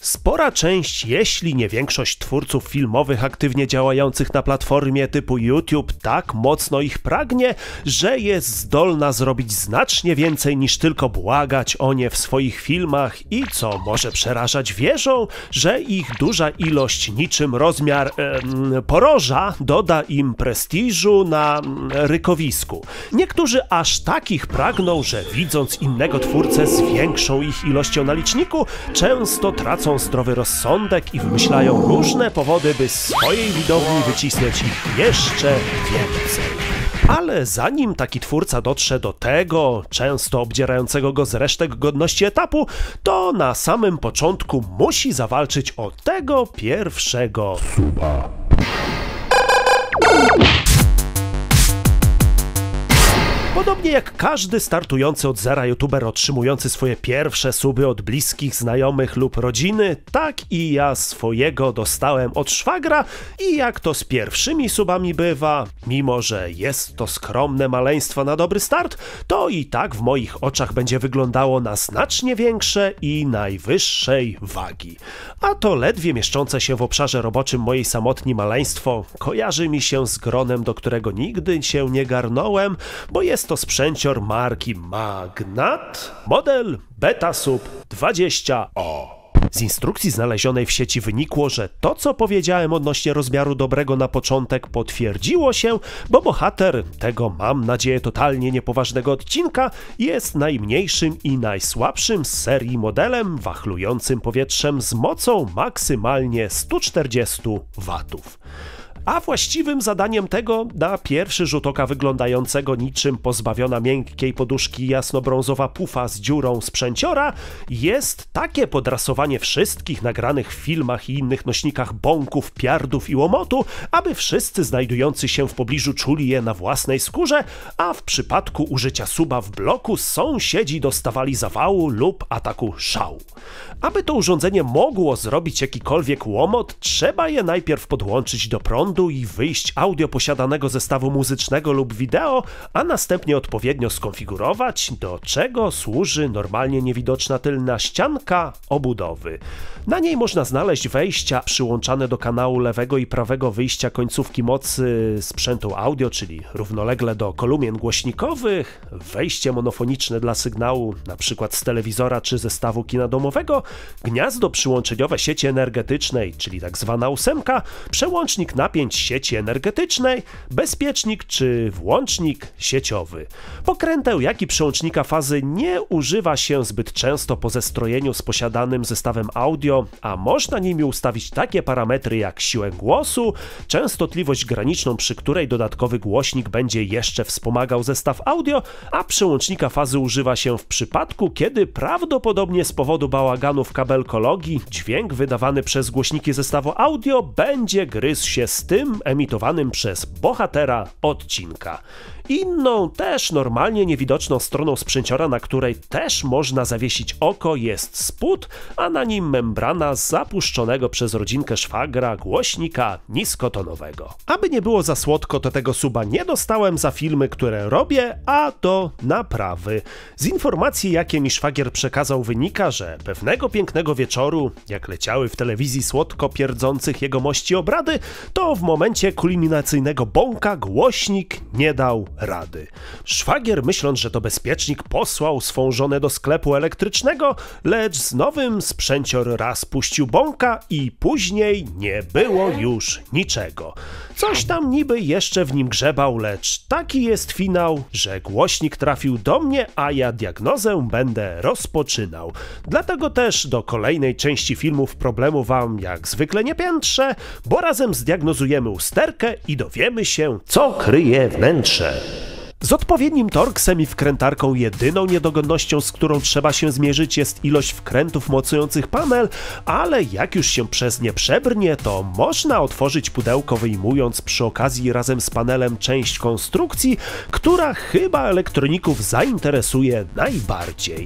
Spora część, jeśli nie większość twórców filmowych aktywnie działających na platformie typu YouTube tak mocno ich pragnie, że jest zdolna zrobić znacznie więcej niż tylko błagać o nie w swoich filmach i co może przerażać, wierzą, że ich duża ilość niczym rozmiar poroża doda im prestiżu na rykowisku. Niektórzy aż takich pragną, że widząc innego twórcę z większą ich ilością na liczniku, często tracą zdrowy rozsądek i wymyślają różne powody, by z swojej widowni wycisnąć ich jeszcze więcej. Ale zanim taki twórca dotrze do tego, często obdzierającego go z resztek godności etapu, to na samym początku musi zawalczyć o tego pierwszego suba. Podobnie jak każdy startujący od zera youtuber otrzymujący swoje pierwsze suby od bliskich, znajomych lub rodziny, tak i ja swojego dostałem od szwagra i jak to z pierwszymi subami bywa, mimo że jest to skromne maleństwo na dobry start, to i tak w moich oczach będzie wyglądało na znacznie większe i najwyższej wagi. A to ledwie mieszczące się w obszarze roboczym mojej samotni maleństwo kojarzy mi się z gronem, do którego nigdy się nie garnąłem, bo jest to sprzęcior marki Magnat, model Betasub 20O. Z instrukcji znalezionej w sieci wynikło, że to, co powiedziałem odnośnie rozmiaru dobrego na początek, potwierdziło się, bo bohater tego, mam nadzieję, totalnie niepoważnego odcinka jest najmniejszym i najsłabszym z serii modelem wachlującym powietrzem z mocą maksymalnie 140 W. A właściwym zadaniem tego, na pierwszy rzut oka wyglądającego niczym pozbawiona miękkiej poduszki jasnobrązowa pufa z dziurą sprzęciora, jest takie podrasowanie wszystkich nagranych w filmach i innych nośnikach bąków, piardów i łomotu, aby wszyscy znajdujący się w pobliżu czuli je na własnej skórze, a w przypadku użycia suba w bloku sąsiedzi dostawali zawału lub ataku szału. Aby to urządzenie mogło zrobić jakikolwiek łomot, trzeba je najpierw podłączyć do prądu i wyjść audio posiadanego zestawu muzycznego lub wideo, a następnie odpowiednio skonfigurować, do czego służy normalnie niewidoczna tylna ścianka obudowy. Na niej można znaleźć wejścia przyłączane do kanału lewego i prawego wyjścia końcówki mocy sprzętu audio, czyli równolegle do kolumien głośnikowych, wejście monofoniczne dla sygnału np. z telewizora czy zestawu kina domowego, gniazdo przyłączeniowe sieci energetycznej, czyli tak zwana ósemka, przełącznik napięć sieci energetycznej, bezpiecznik czy włącznik sieciowy. Pokręteł, jak i przełącznika fazy nie używa się zbyt często po zestrojeniu z posiadanym zestawem audio, a można nimi ustawić takie parametry jak siłę głosu, częstotliwość graniczną, przy której dodatkowy głośnik będzie jeszcze wspomagał zestaw audio, a przełącznika fazy używa się w przypadku, kiedy prawdopodobnie z powodu bałaganu w kabelkologii dźwięk wydawany przez głośniki zestawu audio będzie gryzł się z tym emitowanym przez bohatera odcinka. Inną, też normalnie niewidoczną stroną sprzęciora, na której też można zawiesić oko, jest spód, a na nim membrana zapuszczonego przez rodzinkę szwagra głośnika niskotonowego. Aby nie było za słodko, to tego suba nie dostałem za filmy, które robię, a do naprawy. Z informacji, jakie mi szwagier przekazał, wynika, że pewnego pięknego wieczoru, jak leciały w telewizji słodko pierdzących jegomości obrady, to w momencie kulminacyjnego bąka głośnik nie dał rady. Szwagier, myśląc, że to bezpiecznik, posłał swą żonę do sklepu elektrycznego, lecz z nowym sprzęcior raz puścił bąka i później nie było już niczego. Coś tam niby jeszcze w nim grzebał, lecz taki jest finał, że głośnik trafił do mnie, a ja diagnozę będę rozpoczynał. Dlatego też do kolejnej części filmów problemu wam jak zwykle nie piętrzę, bo razem zdiagnozujemy usterkę i dowiemy się, co kryje wnętrze. Z odpowiednim torksem i wkrętarką jedyną niedogodnością, z którą trzeba się zmierzyć, jest ilość wkrętów mocujących panel, ale jak już się przez nie przebrnie, to można otworzyć pudełko, wyjmując przy okazji razem z panelem część konstrukcji, która chyba elektroników zainteresuje najbardziej.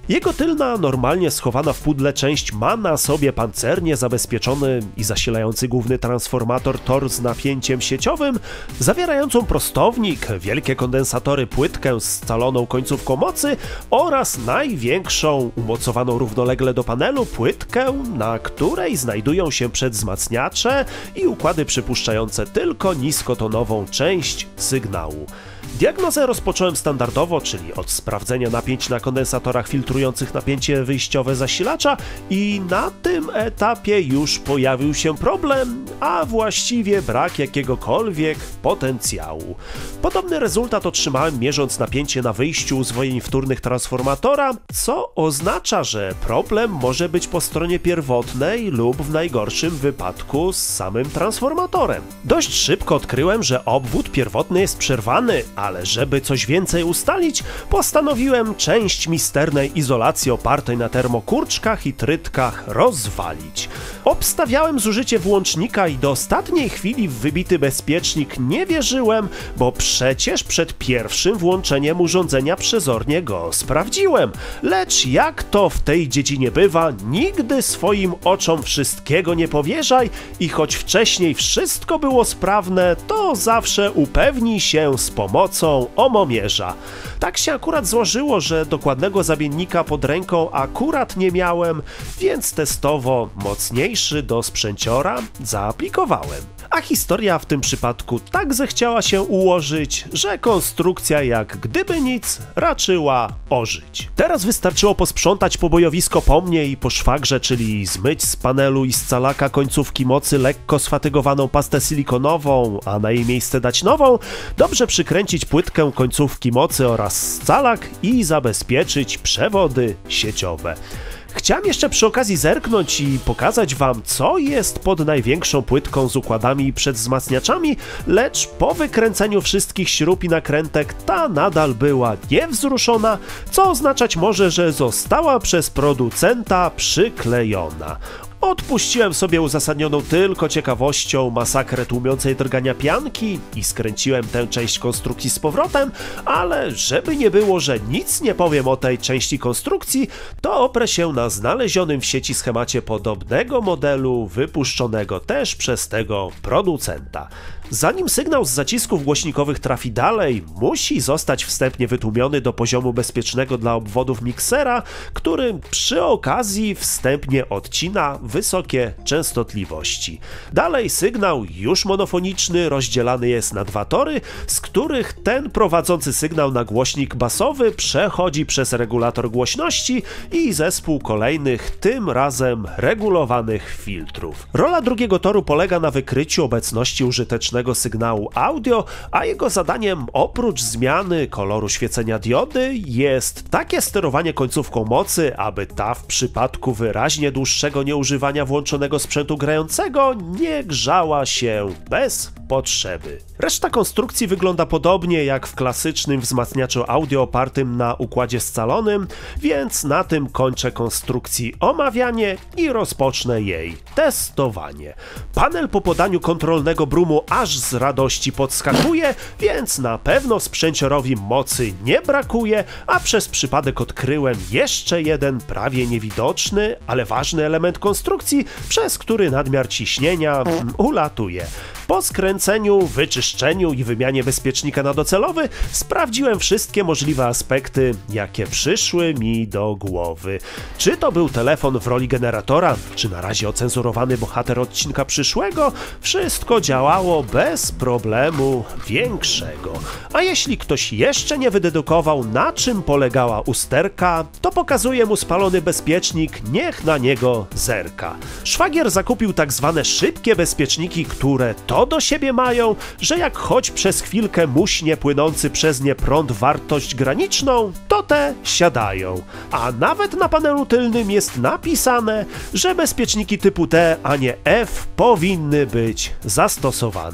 Jego tylna, normalnie schowana w pudle część ma na sobie pancernie zabezpieczony i zasilający główny transformator tor z napięciem sieciowym, zawierającą prostownik, wielkie kondensatory, płytkę z scaloną końcówką mocy oraz największą, umocowaną równolegle do panelu, płytkę, na której znajdują się przedwzmacniacze i układy przypuszczające tylko niskotonową część sygnału. Diagnozę rozpocząłem standardowo, czyli od sprawdzenia napięć na kondensatorach filtrujących napięcie wyjściowe zasilacza i na tym etapie już pojawił się problem, a właściwie brak jakiegokolwiek potencjału. Podobny rezultat otrzymałem mierząc napięcie na wyjściu uzwojeń wtórnych transformatora, co oznacza, że problem może być po stronie pierwotnej lub w najgorszym wypadku z samym transformatorem. Dość szybko odkryłem, że obwód pierwotny jest przerwany, ale żeby coś więcej ustalić, postanowiłem część misternej izolacji opartej na termokurczkach i trytkach rozwalić. Obstawiałem zużycie włącznika i do ostatniej chwili w wybity bezpiecznik nie wierzyłem, bo przecież przed pierwszym włączeniem urządzenia przezornie go sprawdziłem. Lecz jak to w tej dziedzinie bywa, nigdy swoim oczom wszystkiego nie powierzaj i choć wcześniej wszystko było sprawne, to zawsze upewnij się z pomocą omomierza. Tak się akurat złożyło, że dokładnego zamiennika pod ręką akurat nie miałem, więc testowo mocniejszy do sprzęciora zaaplikowałem. A historia w tym przypadku tak zechciała się ułożyć, że konstrukcja jak gdyby nic raczyła ożyć. Teraz wystarczyło posprzątać pobojowisko po mnie i po szwagrze, czyli zmyć z panelu i z calaka końcówki mocy lekko sfatygowaną pastę silikonową, a na jej miejsce dać nową, dobrze przykręcić płytkę końcówki mocy oraz scalak i zabezpieczyć przewody sieciowe. Chciałem jeszcze przy okazji zerknąć i pokazać wam, co jest pod największą płytką z układami i przedwzmacniaczami, lecz po wykręceniu wszystkich śrub i nakrętek ta nadal była niewzruszona, co oznaczać może, że została przez producenta przyklejona. Odpuściłem sobie uzasadnioną tylko ciekawością masakrę tłumiącej drgania pianki i skręciłem tę część konstrukcji z powrotem, ale żeby nie było, że nic nie powiem o tej części konstrukcji, to oprę się na znalezionym w sieci schemacie podobnego modelu wypuszczonego też przez tego producenta. Zanim sygnał z zacisków głośnikowych trafi dalej, musi zostać wstępnie wytłumiony do poziomu bezpiecznego dla obwodów miksera, który przy okazji wstępnie odcina wysokie częstotliwości. Dalej sygnał już monofoniczny rozdzielany jest na dwa tory, z których ten prowadzący sygnał na głośnik basowy przechodzi przez regulator głośności i zespół kolejnych, tym razem regulowanych filtrów. Rola drugiego toru polega na wykryciu obecności użytecznego sygnału audio, a jego zadaniem oprócz zmiany koloru świecenia diody jest takie sterowanie końcówką mocy, aby ta w przypadku wyraźnie dłuższego nieużywania włączonego sprzętu grającego nie grzała się bez potrzeby. Reszta konstrukcji wygląda podobnie jak w klasycznym wzmacniaczu audio opartym na układzie scalonym, więc na tym kończę konstrukcji omawianie i rozpocznę jej testowanie. Panel po podaniu kontrolnego brumu aż z radości podskakuje, więc na pewno sprzęciorowi mocy nie brakuje, a przez przypadek odkryłem jeszcze jeden prawie niewidoczny, ale ważny element konstrukcji, przez który nadmiar ciśnienia ulatuje. Po skręceniu, wyczyszczeniu i wymianie bezpiecznika na docelowy sprawdziłem wszystkie możliwe aspekty, jakie przyszły mi do głowy. Czy to był telefon w roli generatora, czy na razie ocenzurowany bohater odcinka przyszłego, wszystko działało bez problemu większego. A jeśli ktoś jeszcze nie wydedukował, na czym polegała usterka, to pokazuję mu spalony bezpiecznik, niech na niego zerka. Szwagier zakupił tak zwane szybkie bezpieczniki, które to do siebie mają, że jak choć przez chwilkę muśnie płynący przez nie prąd wartość graniczną, to te siadają. A nawet na panelu tylnym jest napisane, że bezpieczniki typu D, a nie F powinny być zastosowane.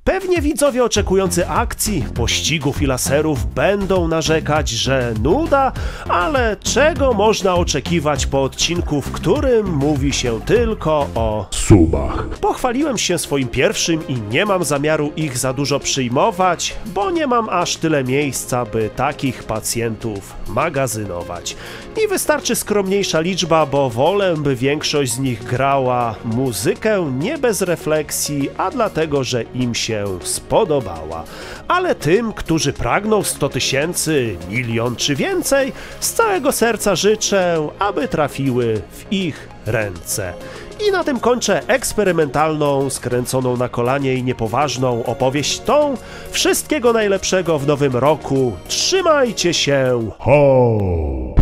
Pewnie widzowie oczekujący akcji, pościgów i laserów będą narzekać, że nuda, ale czego można oczekiwać po odcinku, w którym mówi się tylko o subach. Pochwaliłem się swoim pierwszym i nie mam zamiaru ich za dużo przyjmować, bo nie mam aż tyle miejsca, by takich pacjentów magazynować. I wystarczy skromniejsza liczba, bo wolę, by większość z nich grała muzykę nie bez refleksji, a dlatego, że im się spodobała. Ale tym, którzy pragną 100 000, milion czy więcej, z całego serca życzę, aby trafiły w ich ręce. I na tym kończę eksperymentalną, skręconą na kolanie i niepoważną opowieść tą. Wszystkiego najlepszego w nowym roku. Trzymajcie się! Ho!